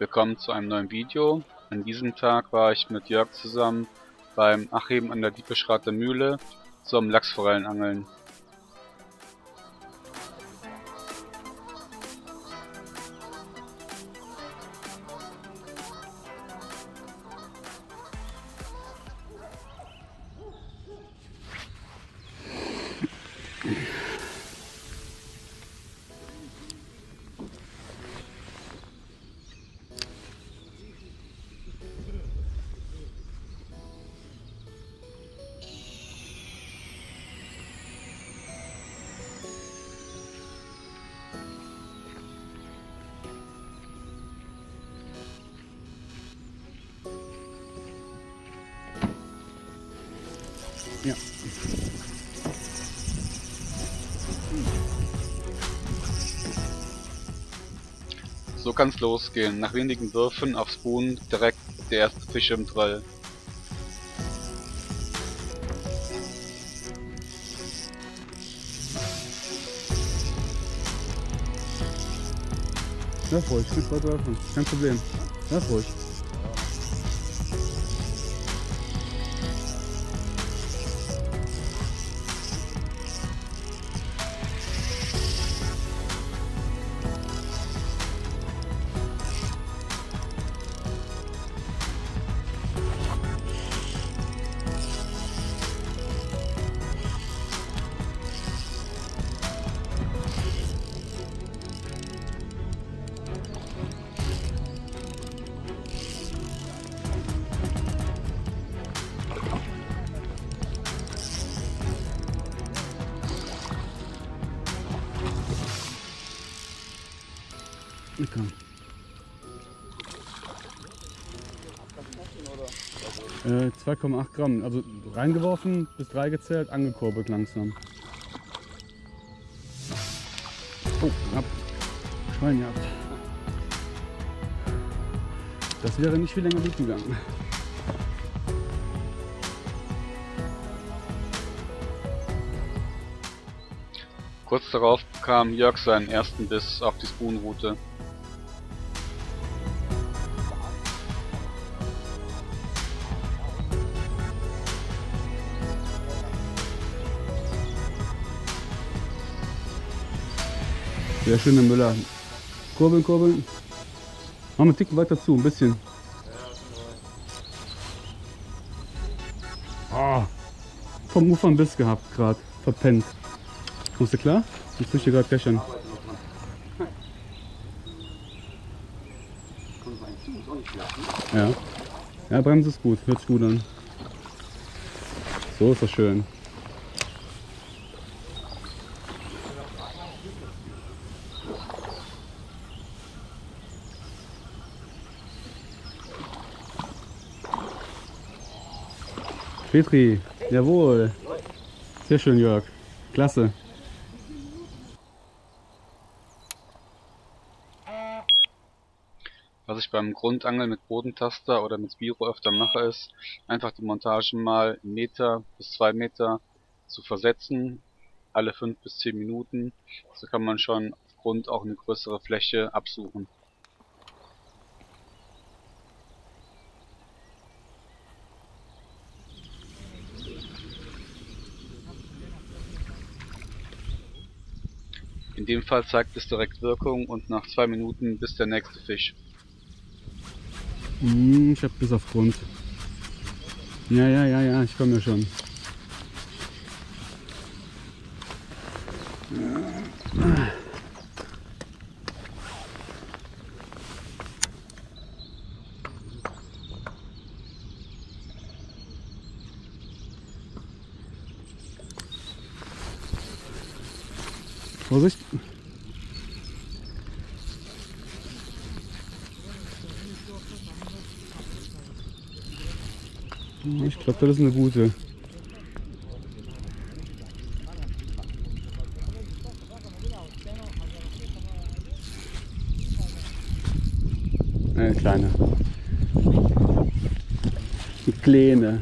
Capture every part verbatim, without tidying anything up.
Willkommen zu einem neuen Video. An diesem Tag war ich mit Jörg zusammen beim Achim an der Diepeschrather Mühle zum Lachsforellenangeln. Ja. So kann's losgehen. Nach wenigen Würfen aufs Buhn direkt der erste Fisch im Drill. Lass ruhig, ich will werfen. Kein Problem. Lass ruhig. Komm. Äh, zwei Komma acht Gramm, also reingeworfen, bis drei gezählt, angekurbelt langsam. Oh, ab. Schwein gehabt. Das wäre nicht viel länger gut gegangen. Kurz darauf bekam Jörg seinen ersten Biss auf die Spoonrute. Sehr schön, der Müller. Kurbeln, kurbeln. Mach mal einen Ticken weiter zu, ein bisschen. Oh, vom Ufer einen Biss gehabt gerade, verpennt. Kommst du klar? Ich muss hier gerade köchern. Ja. Ja, Bremse ist gut, hört sich gut an. So ist das schön. Petri, jawohl. Sehr schön, Jörg. Klasse. Was ich beim Grundangeln mit Bodentaster oder mit Spiro öfter mache, ist einfach die Montage mal einen Meter bis zwei Meter zu versetzen, alle fünf bis zehn Minuten. So kann man schon auf Grund auch eine größere Fläche absuchen. In dem Fall zeigt es direkt Wirkung und nach zwei Minuten bis der nächste Fisch. Hm, ich hab bis auf Grund. Ja, ja, ja, ja, ich komme ja schon. Vorsicht! Ich glaube, das ist eine gute. Eine kleine. Eine kleine.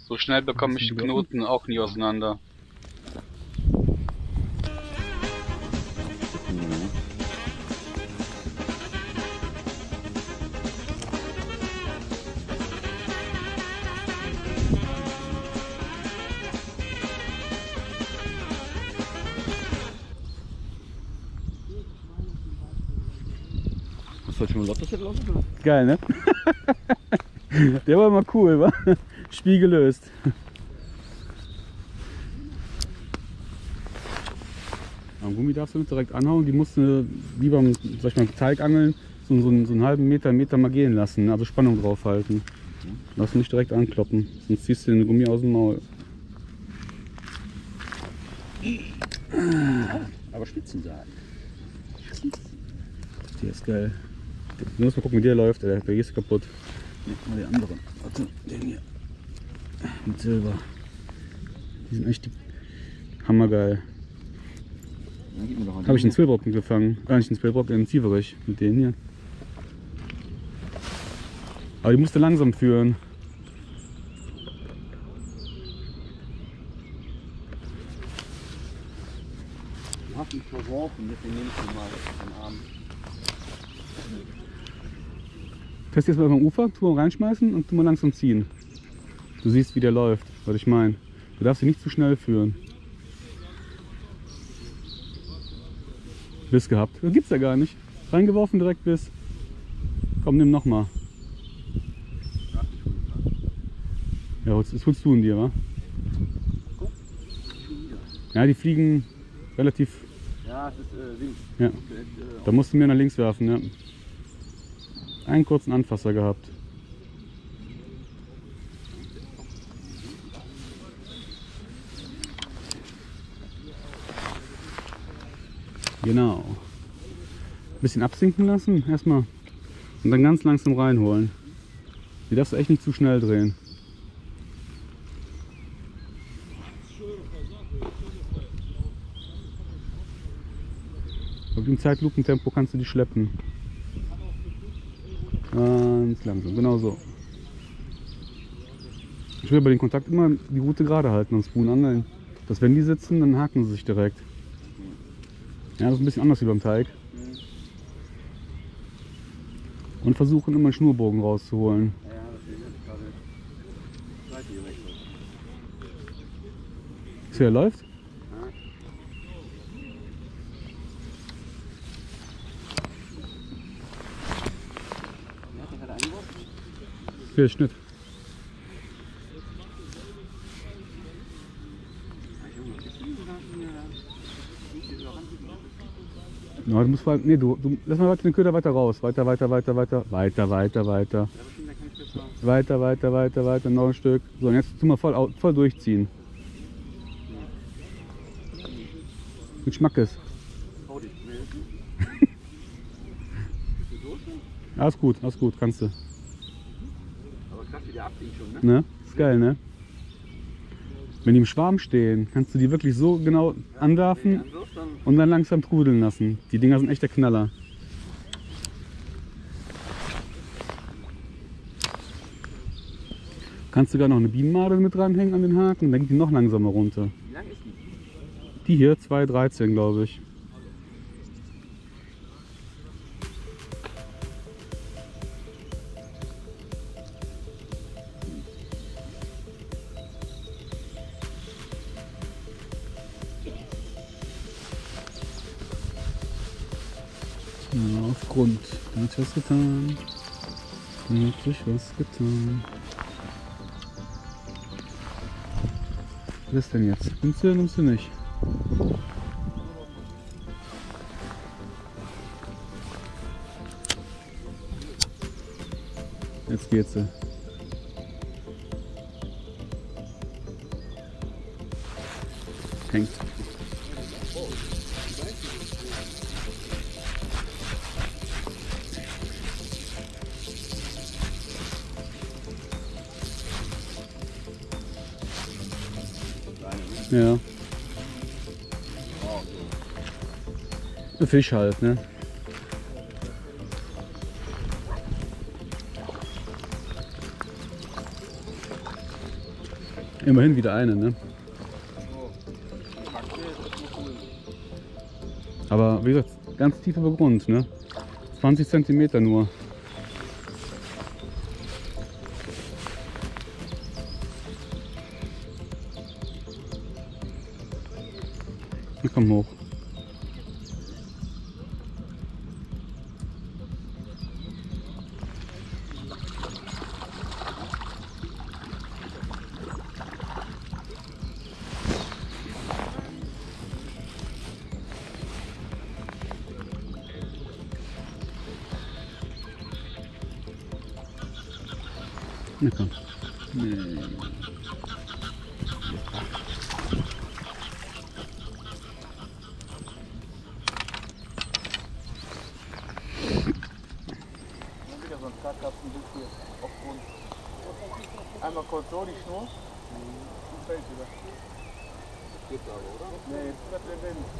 So schnell bekomme ich die Knoten auch nie auseinander. Hast du heute schon mal Lotto gelaufen, oder? Geil, ne? Der war immer cool, wa? Spiel gelöst. Am Gummi darfst du nicht direkt anhauen, die musst du wie beim, sag ich mal, Teigangeln so, so, so einen halben Meter, Meter mal gehen lassen, also Spannung drauf halten. Lass nicht direkt ankloppen, sonst ziehst du den Gummi aus dem Maul. Aber Spitzensaat. Der ist geil. Du musst mal gucken, wie der läuft, der, der ist kaputt. Mal den anderen. Warte, den hier. Mit Silber. Die sind echt hammergeil. Habe ich einen Zwillbrock gefangen. Gar nicht einen Zwillbrock, einen Zieverich mit denen hier. Aber die musste langsam führen. Du hast ihn verworfen, deswegen nehme ich ihn mal am Arm. Test jetzt mal beim Ufer, tu mal reinschmeißen und tu mal langsam ziehen. Du siehst, wie der läuft, was ich meine. Du darfst ihn nicht zu schnell führen. Biss gehabt. Das gibt's ja gar nicht. Reingeworfen, direkt Biss. Komm, nimm noch mal. Ja, was holst du in dir, wa? Ja, die fliegen relativ. Ja, es ist äh, links. Ja. Da musst du mir nach links werfen, ja. Einen kurzen Anfasser gehabt. Genau. Ein bisschen absinken lassen erstmal und dann ganz langsam reinholen. Die darfst du echt nicht zu schnell drehen. Auf dem Zeitlupentempo kannst du die schleppen. Ganz langsam, genau so. Ich will bei den Kontakt immer die Route gerade halten und Spoon angeln. Dass wenn die sitzen, dann haken sie sich direkt. Ja, das ist ein bisschen anders wie beim Teig. Und versuchen immer einen Schnurbogen rauszuholen. Ja, das ist jetzt gerade Seite gewechselt. Ist der läuft? Für den Schnitt. Ja, du musst vor allem, nee, du, du lass mal den Köder weiter raus. Weiter, weiter, weiter, weiter, weiter, weiter, weiter. Weiter, weiter, weiter, weiter, noch ein Stück. So, und jetzt tu mal voll, voll durchziehen. Mit Schmackes. Alles gut, alles gut, kannst du. Ne? Ist geil, ne? Wenn die im Schwarm stehen, kannst du die wirklich so genau anwerfen und dann langsam trudeln lassen. Die Dinger sind echt der Knaller. Kannst sogar noch eine Bienenmade mit dranhängen an den Haken, dann geht die noch langsamer runter. Wie lang ist die? Die hier, zwei dreizehn, glaube ich. Ja, auf Grund. Da hat sich was getan. Da hat sich was getan. Was ist denn jetzt? Nimmst du oder nimmst du nicht? Jetzt geht's. Hängt. Ja. Ein Fisch halt, ne? Immerhin wieder eine, ne? Aber wie gesagt, ganz tiefer Begrund, ne? zwanzig Zentimeter nur. Hier komm hoch. Na komm. Nee. Wieder so ein Zahnkasten hier auf Grund. Einmal kurz so die Schnur. Und fällt wieder. Geht aber, oder? Nee, jetzt bleibt der Wind.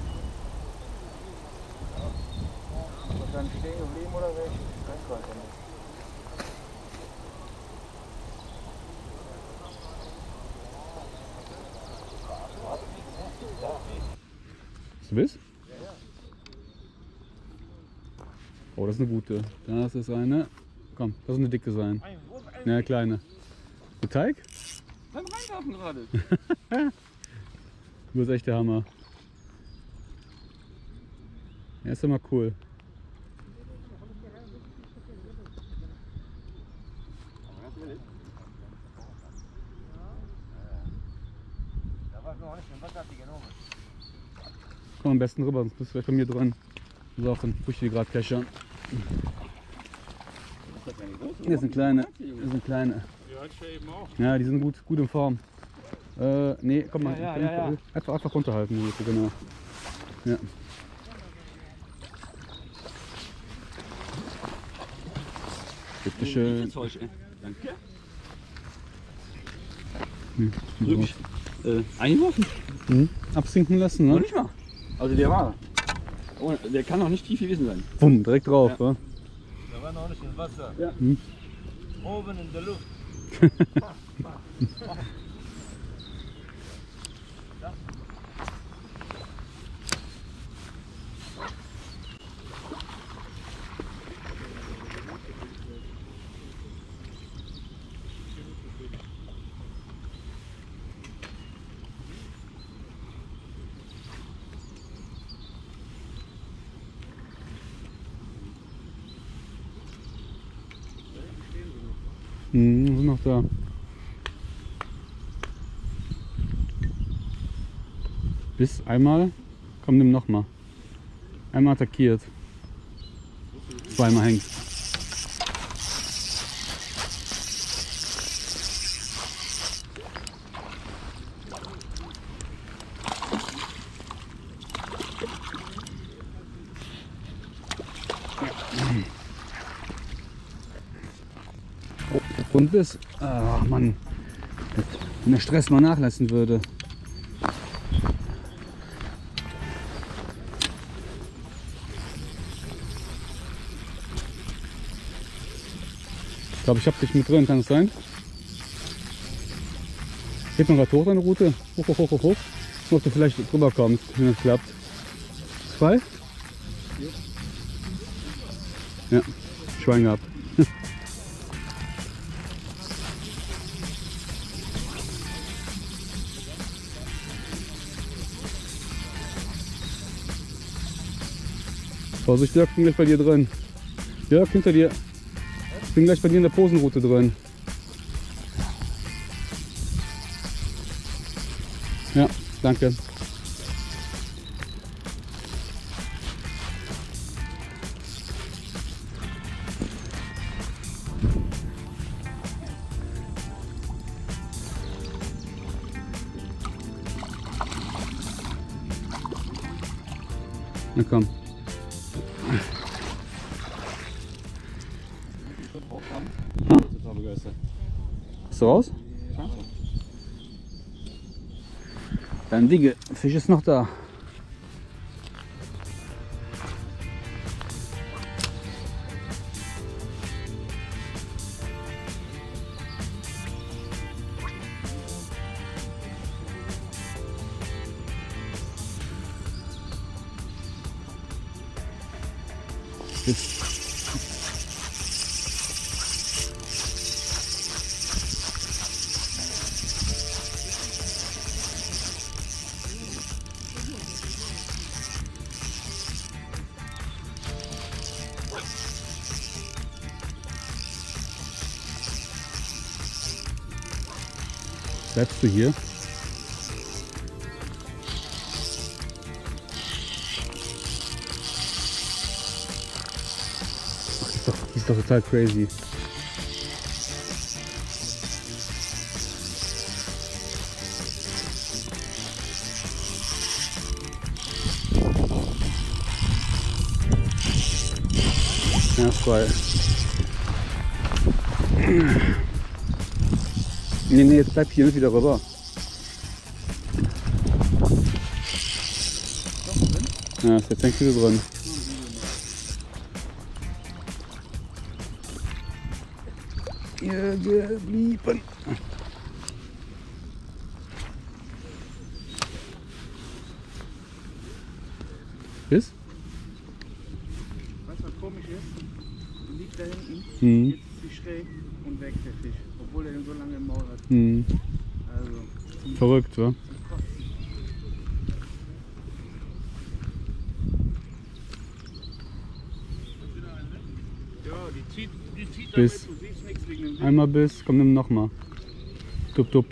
Und dann stehen geblieben oder weg? Ich weiß weiter nicht. Du bist? Oh, das ist eine gute. Das ist eine. Komm, das ist eine dicke sein. Ne, eine kleine. Der Teig? Beim Reinwerfen gerade. Du bist echt der Hammer. Ja, ist immer cool. Komm am besten rüber, sonst bist du vielleicht bei mir dran. So, dann push ich die gerade Kescher. Hier sind kleine. Hier sind kleine. Ja, die sind gut, gut in Form. Äh, nee, komm mal. Ja, ja, ja, ja. Einfach, einfach runterhalten. Genau. Ja. Bitte schön. Danke. Hm, Wirklich äh, eingeworfen? hm. Absinken lassen, Noch ne? nicht mal. Also der war. Oh, der kann auch nicht tief gewesen sein. Bumm, direkt drauf. Ja. Ja. Der war noch nicht im Wasser. Ja. Hm. Oben in der Luft. Hm, sind noch da. Bis einmal. Komm, nimm noch mal. Einmal attackiert. Zweimal hängt. Und bis. Ach Mann. Wenn der Stress mal nachlassen würde. Ich glaube, ich habe dich mit drin, kann es sein? Geht noch gerade hoch deine Route. Hoch, hoch, hoch, hoch, hoch. Ob du vielleicht drüber kommst, wenn das klappt. Zwei? Ja, Schwein gehabt. Vorsicht, Jörg, ich bin gleich bei dir drin. Jörg, hinter dir. Ich bin gleich bei dir in der Posenroute drin. Ja, danke. Na komm. Bist du raus? Dein Digge, Fisch ist noch da. Ist bleibst du hier? Ach, die ist doch, die ist doch total crazy. Ja, zwei. Nee, nee, jetzt bleib hier nicht wieder rüber. Ja, ist jetzt hängt wieder drin. Hier geblieben. Ist? Weißt du, was komisch ist? Die liegt da hinten, Hm. jetzt ist sie schräg und weg der Fisch, obwohl er den so lange im Maul hat. Hm. Also, Verrückt, wa? ja, die zieht, die zieht Bis. damit, du siehst nichts wegen dem Wind. Einmal bis, komm, nimm noch mal. Tup, tup.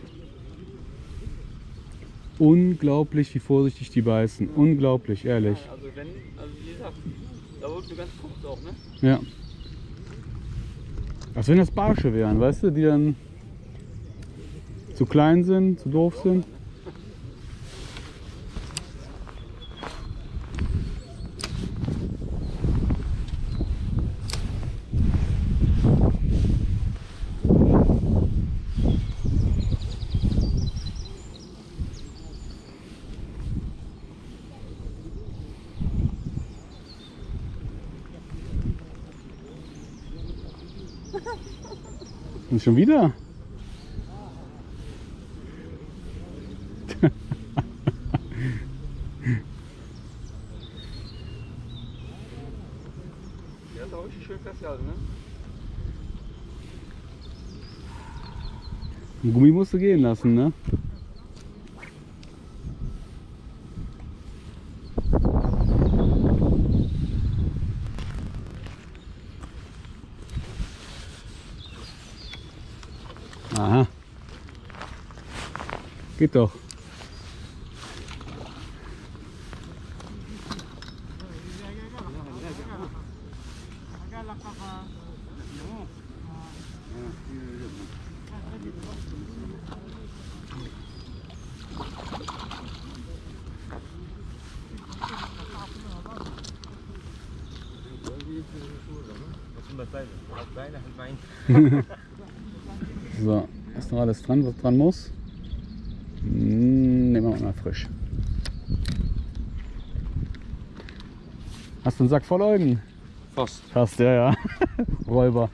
Unglaublich, wie vorsichtig die beißen. Unglaublich, ehrlich. Also wenn, also wie gesagt, da wurde mir ganz kurz auch, ne? Ja. Als wenn das Barsche wären, weißt du, die dann zu klein sind, zu doof sind. Und schon wieder? Der ist auch richtig schön festgehalten, ne? Ein Gummi musst du gehen lassen, ne? Aha. Geht doch. So, ist noch alles dran, was dran muss. Hm, nehmen wir mal frisch. Hast du einen Sack voll Eugen? Fast. Fast, ja, ja. Räuber.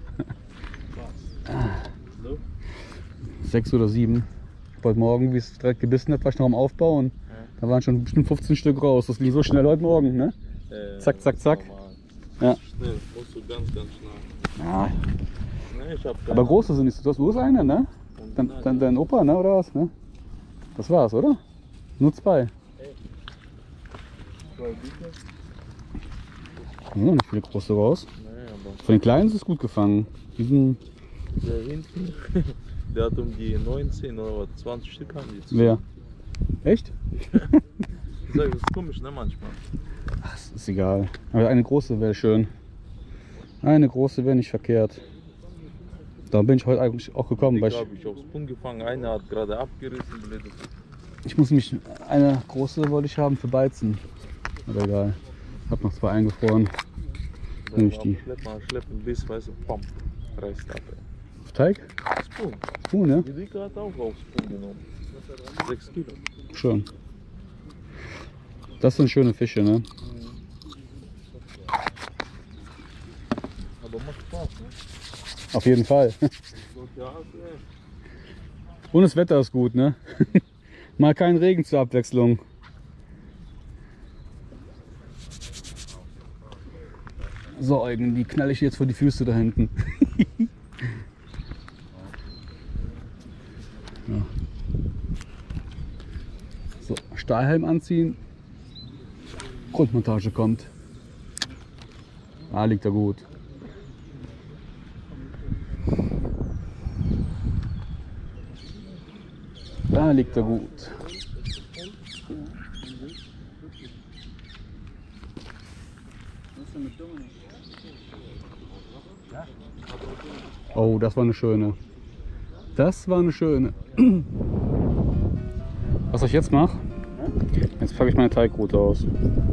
So? Sechs oder sieben. Heute Morgen, wie es direkt gebissen hat, war ich noch am Aufbau und da waren schon bestimmt fünfzehn Stück raus. Das ging so schnell heute Morgen, ne? Äh, Zack, zack, zack. normal. Ja. Schnell, musst du ganz, ganz schnell. Ja. Nee, ich hab Aber keine- große sind nicht. Du hast bloß eine, ne? Dann, dann dein Opa, ne? Oder was? Ne? Das war's, oder? Nur zwei. Zwei Bücher? Ja, nicht viele große raus. Nee, aber Von den kleinen ist es gut gefangen. Die sind, der hinten, der hat um die neunzehn oder zwanzig Stück haben die jetzt. wer? Echt? Ich sag, das ist komisch, ne, manchmal. Ach, ist ist egal. Aber eine große wäre schön. Eine große wäre nicht verkehrt. Da bin ich heute eigentlich auch gekommen. Die Weil ich, habe ich aufs Pund gefangen, einer hat gerade abgerissen, blödes. ich muss mich. Eine große wollte ich haben für Beizen. Aber egal. Hab noch zwei eingefroren. Nimm ich die. Schlepp mal, schleppen bis, weißt du, pam, reißt ab. Ey. Auf Teig? Spoon. Cool, ne? Die Dicke hat auch aufs Spoon genommen. sechs Kilo. Schön. Das sind schöne Fische, ne? Aber macht Spaß, ne? Auf jeden Fall. So, ja, ey. Und das Wetter ist gut, ne? Mal kein Regen zur Abwechslung. So, Eugen, die knall ich dir jetzt vor die Füße da hinten. Ja. So, Stahlhelm anziehen. Grundmontage kommt. Ah, liegt er gut. Da liegt er gut. Oh, das war eine schöne. Das war eine schöne. Was ich jetzt mache? Jetzt packe ich meine Teigrute aus.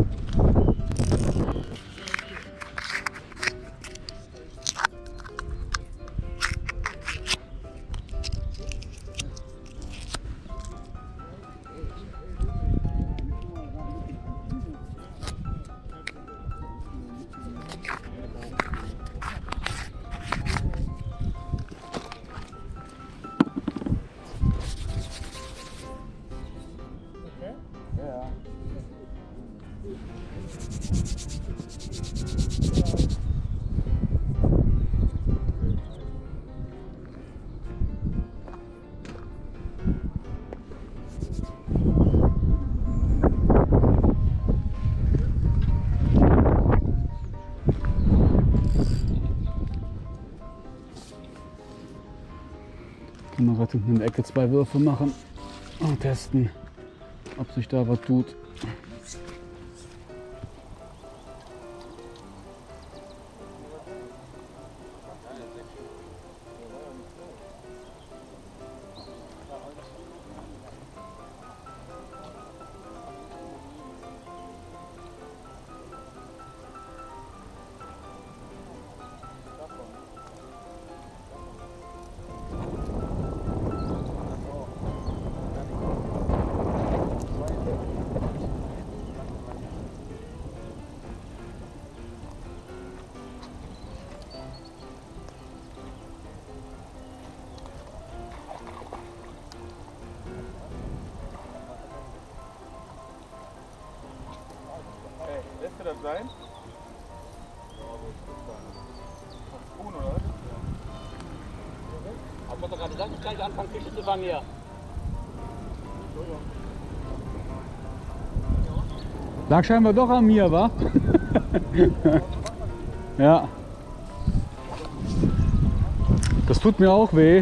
Mal was in der Ecke zwei Würfe machen und testen, ob sich da was tut. Lässt du das sein? Tun, oder? Hab man doch gerade gesagt, ich gleich anfangen, Fische zu fangen hier. Lag scheinbar doch an mir, wa? Ja. Das tut mir auch weh.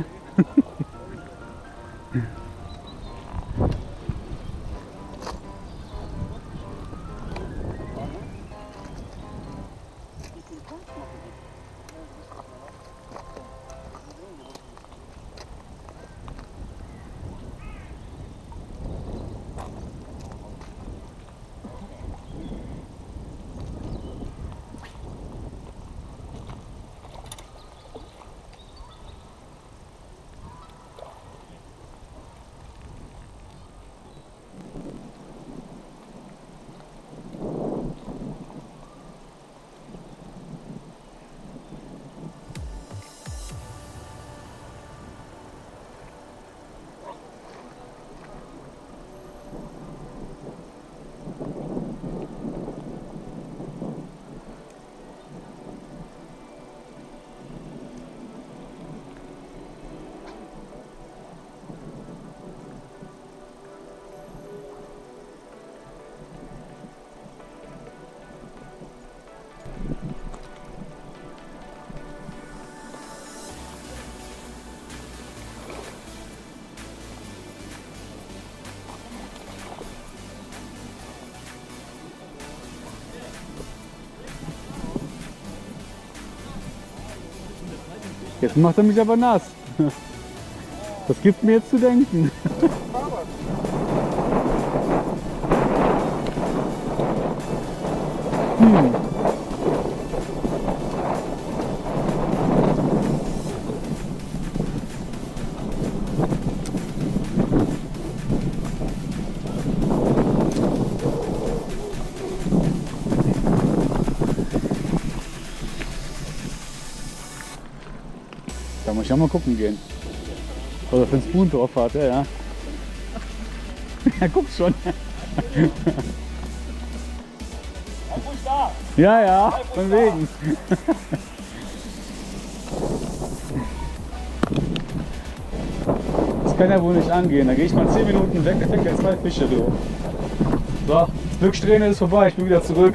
Jetzt macht er mich aber nass. Das gibt mir jetzt zu denken. Hm. Da muss ich auch mal gucken gehen. Oder für den Spoon drauf hat, ja, ja. Er guckt schon. da. Ja, ja, von wegen. Das kann ja wohl nicht angehen. Da gehe ich mal zehn Minuten weg, da fängt ja zwei Fische durch. So, Glückssträhne ist vorbei, ich bin wieder zurück.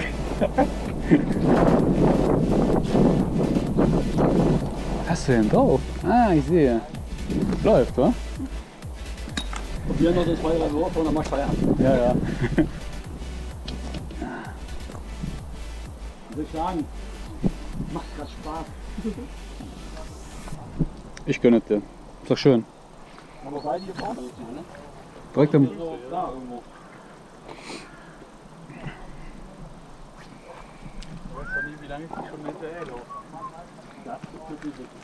Was hast du denn drauf? Ah, ich sehe. Läuft, wa? Probieren noch das Feuer im Rohr und dann mach ich Feierabend. Ja, ja. Was soll ich sagen? Macht grad Spaß. Ich gönne dir. Ist doch schön. Aber beide hier vorne ist ne? Direkt am... So, da irgendwo. Ich weiß doch nie, wie lange ich die schon hinterher laufe. Das ist wirklich wichtig.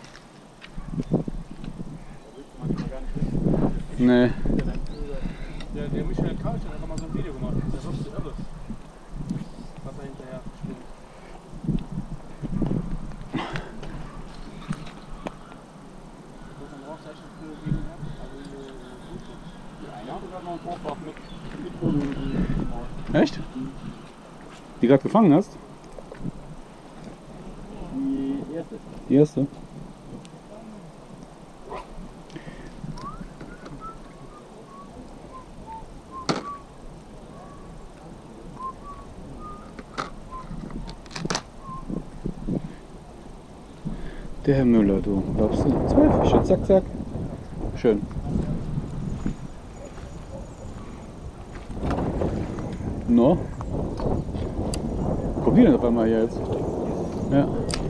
Manchmal gar nicht wissen. Nee. Der, der Michael Karch hat einfach mal so ein Video gemacht. Der wusste alles. Was er hinterher stimmt. Man braucht echt noch viel gegen ab. Also, Ja, sogar noch ein Vorfach mit, mit Folie. Echt? Die gerade gefangen hast? Die erste. Die erste? Der Herr Müller, du. Glaubst du? Zwei Fische, zack, zack. Schön. No? Kommt die denn auf einmal hier jetzt? Ja.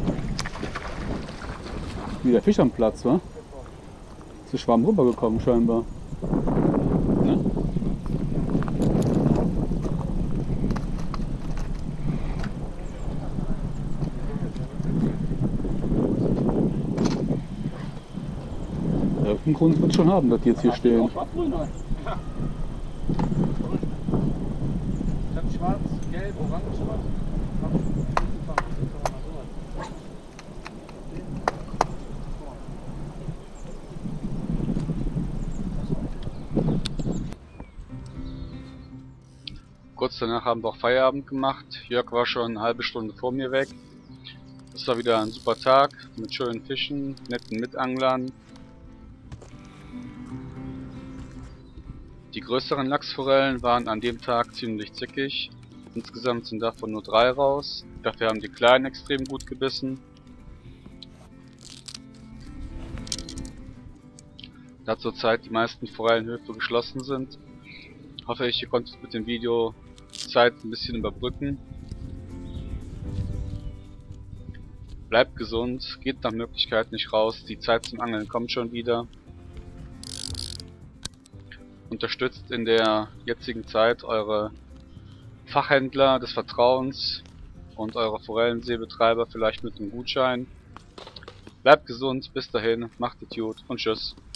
Wieder Fisch am Platz, wa? Ist der Schwarm rübergekommen scheinbar. Ne? Ja, im Grund wird schon haben, dass die jetzt hier stehen. Auch schwarz-grün, oder? ich hab schwarz, gelb, orange, schwarz. Hab ich gut gefangen. Das ist doch mal sowas. Kurz danach haben wir auch Feierabend gemacht. Jörg war schon eine halbe Stunde vor mir weg. Es war wieder ein super Tag mit schönen Fischen, netten Mitanglern. Die größeren Lachsforellen waren an dem Tag ziemlich zickig. Insgesamt sind davon nur drei raus. Dafür haben die kleinen extrem gut gebissen. Da zurzeit die meisten Forellenhöfe geschlossen sind, hoffe ich, ihr konntet mit dem Video die Zeit ein bisschen überbrücken. Bleibt gesund, geht nach Möglichkeit nicht raus, die Zeit zum Angeln kommt schon wieder. Unterstützt in der jetzigen Zeit eure Fachhändler des Vertrauens und eure Forellenseebetreiber vielleicht mit einem Gutschein. Bleibt gesund, bis dahin, macht es gut und tschüss.